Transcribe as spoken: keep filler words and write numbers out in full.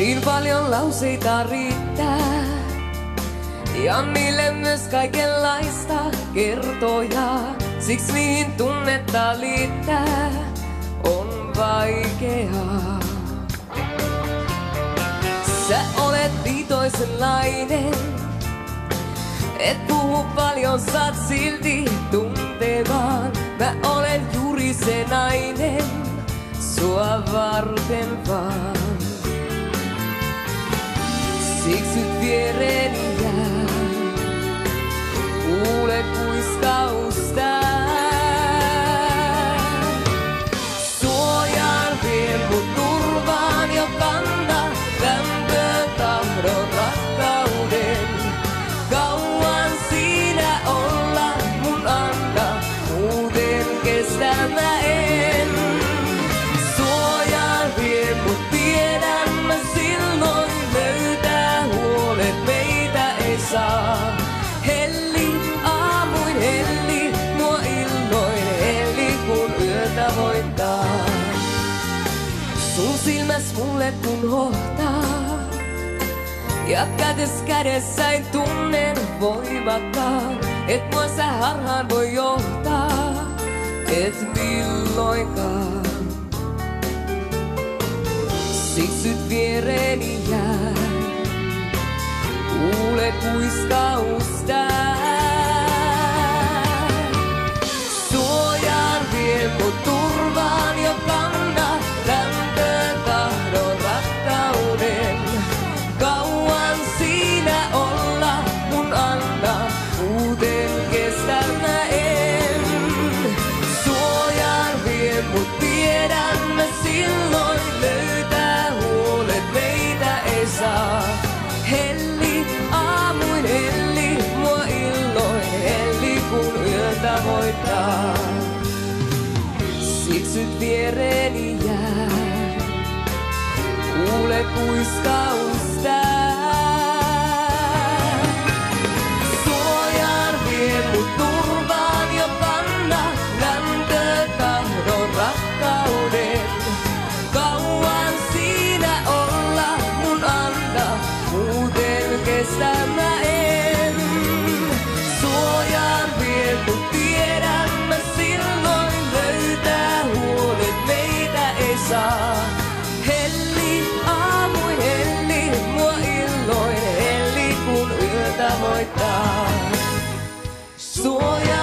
Niin paljon lauseita riittää, ja niille myös kaikenlaista kertoja. Siksi niin tunnetta liittää on vaikeaa. Sä olet viitoisenlainen, et puhu paljon, saat silti tuntevaan. Mä olen juuri se nainen, sua varten vaan. Siksi nyt viereeni jää, kuule kuiskausta. Suojaan vie mut turvaan jo kanna, lämpö, tahdon, rakkauden. Kauan siinä olla mun anna, muuten kestä mä en. Suojaan vie mut, tiedän mä silloin löytää huolet, meitä ei saa. Helli, aamuin helli, mua illoin helli, kun yötä voittaa. Sun silmäs mulle kun hohtaa, ja kätes kädessäin tunnen voimakkaan, et mua sä harhaan voi johtaa, et milloinkaan. Siksi nyt viereeni jää, kuule kuiskausta. Suojaan vie mut turvaan jo kanna, lämpö, tahdon, rakkauden. Kauan siinä olla mun anna, muuten kestä mä en. Suojaan vie mut, tiedän mä silloin löytää huolet, meitä ei saa. Helli, aamuin helli, mua illoin helli, kun yötä voittaa. Siksi nyt viereeni jää, kuule kuiskausta. Suojaan vie mut turvaan jo kanna, lämpö, tahdon, rakkauden. Kauan siinä olla mun anna, muuten kestä mä en. Suojaan vie mut, tiedän mä silloin löytää huolet, meitä ei saa. Helli, aamuin helli, mua illoin helli, kun yötä voittaa. Suojaan